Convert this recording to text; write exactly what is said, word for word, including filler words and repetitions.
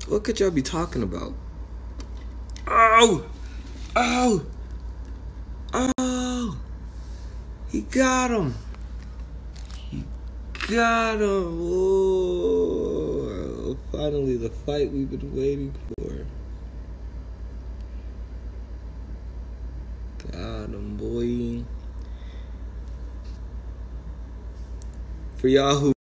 What could y'all be talking about? Oh! Oh! Oh! He got him! He got him! Oh! Finally, the fight we've been waiting for. Got him, boy. For y'all who